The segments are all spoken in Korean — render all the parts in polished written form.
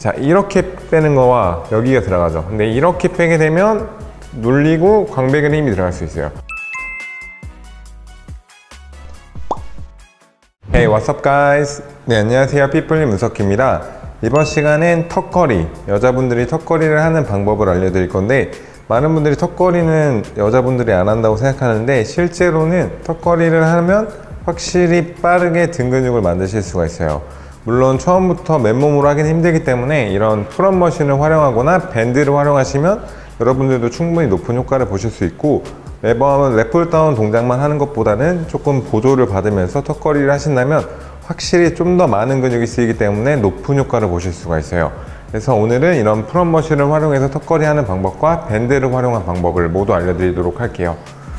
자, 이렇게 빼는 거와 여기가 들어가죠. 근데 이렇게 빼게 되면 눌리고 광배근에 힘이 들어갈 수 있어요. Hey, what's up guys? 네, 안녕하세요. 피플님 문석희입니다. 이번 시간엔 턱걸이, 여자분들이 턱걸이를 하는 방법을 알려드릴 건데, 많은 분들이 턱걸이는 여자분들이 안 한다고 생각하는데 실제로는 턱걸이를 하면 확실히 빠르게 등 근육을 만드실 수가 있어요. 물론 처음부터 맨몸으로 하기는 힘들기 때문에 이런 풀업 머신을 활용하거나 밴드를 활용하시면 여러분들도 충분히 높은 효과를 보실 수 있고, 매번 랩풀다운 동작만 하는 것보다는 조금 보조를 받으면서 턱걸이를 하신다면 확실히 좀 더 많은 근육이 쓰이기 때문에 높은 효과를 보실 수가 있어요. 그래서 오늘은 이런 풀업 머신을 활용해서 턱걸이 하는 방법과 밴드를 활용한 방법을 모두 알려드리도록 할게요.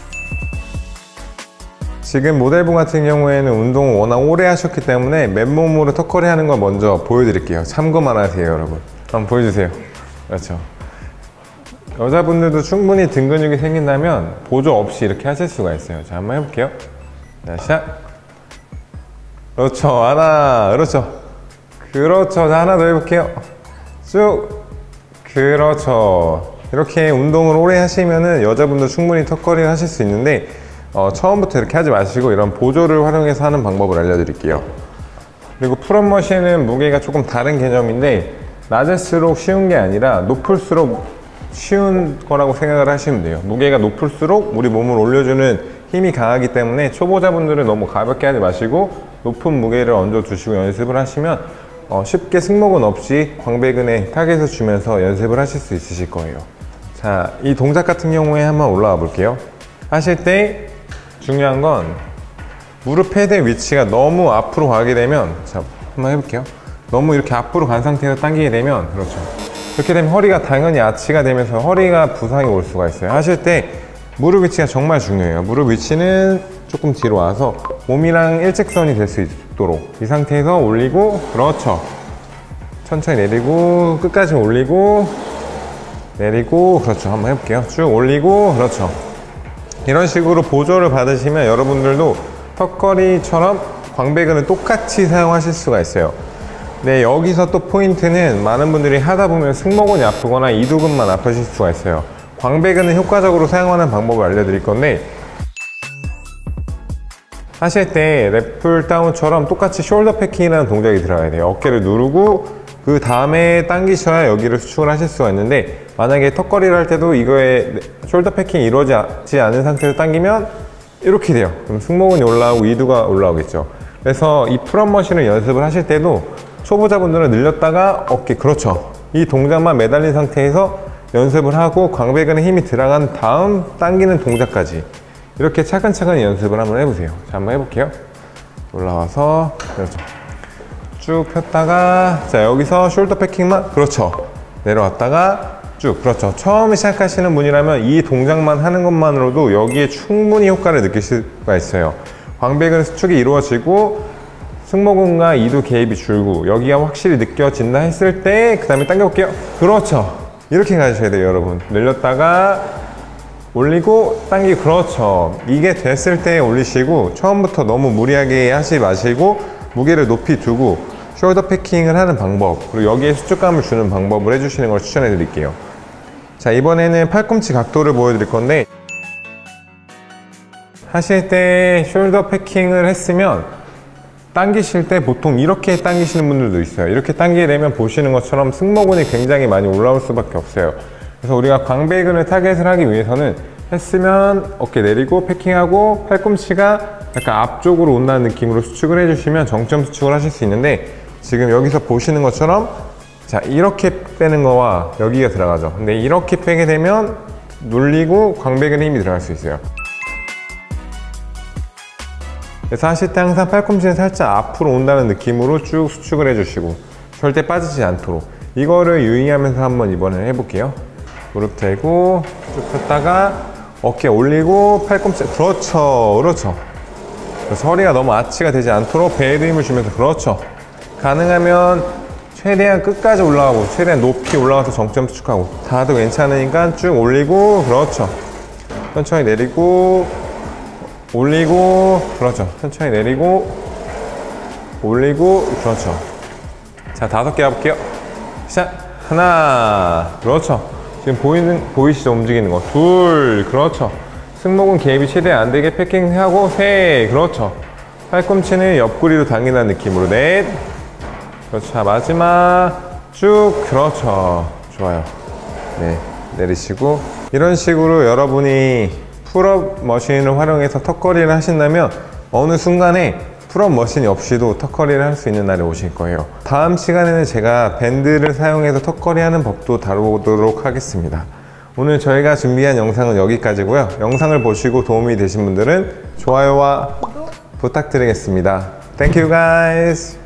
지금 모델분 같은 경우에는 운동을 워낙 오래 하셨기 때문에 맨몸으로 턱걸이 하는 거 먼저 보여드릴게요. 참고만 하세요, 여러분. 한번 보여주세요. 그렇죠. 여자분들도 충분히 등 근육이 생긴다면 보조 없이 이렇게 하실 수가 있어요. 자, 한번 해볼게요. 자, 시작. 그렇죠. 하나. 그렇죠. 그렇죠. 자, 하나 더 해볼게요. 쭉. 그렇죠. 이렇게 운동을 오래 하시면은 여자분도 충분히 턱걸이를 하실 수 있는데, 처음부터 이렇게 하지 마시고 이런 보조를 활용해서 하는 방법을 알려드릴게요. 그리고 풀업 머신은 무게가 조금 다른 개념인데, 낮을수록 쉬운 게 아니라 높을수록 쉬운 거라고 생각을 하시면 돼요. 무게가 높을수록 우리 몸을 올려주는 힘이 강하기 때문에 초보자분들은 너무 가볍게 하지 마시고 높은 무게를 얹어 두시고 연습을 하시면 쉽게 승모근 없이 광배근에 타겟을 주면서 연습을 하실 수 있으실 거예요. 자, 이 동작 같은 경우에 한번 올라와 볼게요. 하실 때 중요한 건 무릎 패드의 위치가 너무 앞으로 가게 되면, 자, 한번 해볼게요. 너무 이렇게 앞으로 간 상태에서 당기게 되면, 그렇죠. 그렇게 되면 허리가 당연히 아치가 되면서 허리가 부상이 올 수가 있어요. 하실 때 무릎 위치가 정말 중요해요. 무릎 위치는 조금 뒤로 와서 몸이랑 일직선이 될 수 있도록 이 상태에서 올리고, 그렇죠. 천천히 내리고 끝까지 올리고 내리고, 그렇죠. 한번 해볼게요. 쭉 올리고, 그렇죠. 이런 식으로 보조를 받으시면 여러분들도 턱걸이처럼 광배근을 똑같이 사용하실 수가 있어요. 네, 여기서 또 포인트는 많은 분들이 하다 보면 승모근이 아프거나 이두근만 아프실 수가 있어요. 광배근을 효과적으로 사용하는 방법을 알려드릴 건데, 하실 때 랩풀 다운처럼 똑같이 숄더 패킹이라는 동작이 들어가야 돼요. 어깨를 누르고 그 다음에 당기셔야 여기를 수축을 하실 수가 있는데, 만약에 턱걸이를 할 때도 이거에 숄더 패킹이 이루어지지 않은 상태에서 당기면 이렇게 돼요. 그럼 승모근이 올라오고 이두가 올라오겠죠. 그래서 이 풀업 머신을 연습을 하실 때도 초보자분들은 늘렸다가 어깨, 그렇죠. 이 동작만 매달린 상태에서 연습을 하고 광배근에 힘이 들어간 다음 당기는 동작까지 이렇게 차근차근 연습을 한번 해보세요. 자, 한번 해볼게요. 올라와서, 그렇죠. 쭉 폈다가, 자, 여기서 숄더 패킹만, 그렇죠. 내려왔다가 쭉, 그렇죠. 처음 시작하시는 분이라면 이 동작만 하는 것만으로도 여기에 충분히 효과를 느끼실 수가 있어요. 광배근 수축이 이루어지고 승모근과 이두 개입이 줄고 여기가 확실히 느껴진다 했을 때 그 다음에 당겨볼게요. 그렇죠. 이렇게 가셔야 돼요, 여러분. 늘렸다가 올리고 당기고, 그렇죠. 이게 됐을 때 올리시고 처음부터 너무 무리하게 하지 마시고 무게를 높이 두고 숄더 패킹을 하는 방법, 그리고 여기에 수축감을 주는 방법을 해주시는 걸 추천해 드릴게요. 자, 이번에는 팔꿈치 각도를 보여드릴 건데, 하실 때 숄더 패킹을 했으면 당기실 때 보통 이렇게 당기시는 분들도 있어요. 이렇게 당기게 되면 보시는 것처럼 승모근이 굉장히 많이 올라올 수밖에 없어요. 그래서 우리가 광배근을 타겟을 하기 위해서는 했으면 어깨 내리고 패킹하고 팔꿈치가 약간 앞쪽으로 온다는 느낌으로 수축을 해주시면 정점 수축을 하실 수 있는데, 지금 여기서 보시는 것처럼, 자, 이렇게 빼는 거와 여기가 들어가죠. 근데 이렇게 빼게 되면 눌리고 광배근에 힘이 들어갈 수 있어요. 그래서 하실 때 항상 팔꿈치는 살짝 앞으로 온다는 느낌으로 쭉 수축을 해주시고 절대 빠지지 않도록, 이거를 유의하면서 한번 이번에 해볼게요. 무릎 대고 쭉 폈다가 어깨 올리고 팔꿈치, 그렇죠. 그렇죠. 그래서 허리가 너무 아치가 되지 않도록 배에도 힘을 주면서, 그렇죠. 가능하면 최대한 끝까지 올라가고 최대한 높이 올라가서 정점 수축하고, 닿아도 괜찮으니까 쭉 올리고, 그렇죠. 천천히 내리고 올리고, 그렇죠. 천천히 내리고 올리고, 그렇죠. 자, 5개 해볼게요. 시작. 하나. 그렇죠. 지금 보이시죠? 움직이는 거. 둘. 그렇죠. 승모근 개입이 최대한 안 되게 패킹하고 셋. 그렇죠. 팔꿈치는 옆구리로 당긴다는 느낌으로 넷. 그렇죠. 자, 마지막 쭉. 그렇죠. 좋아요. 네, 내리시고 이런 식으로 여러분이 풀업 머신을 활용해서 턱걸이를 하신다면 어느 순간에 풀업 머신이 없이도 턱걸이를 할 수 있는 날이 오실 거예요. 다음 시간에는 제가 밴드를 사용해서 턱걸이 하는 법도 다루도록 하겠습니다. 오늘 저희가 준비한 영상은 여기까지고요. 영상을 보시고 도움이 되신 분들은 좋아요와 구독 부탁드리겠습니다. Thank you guys.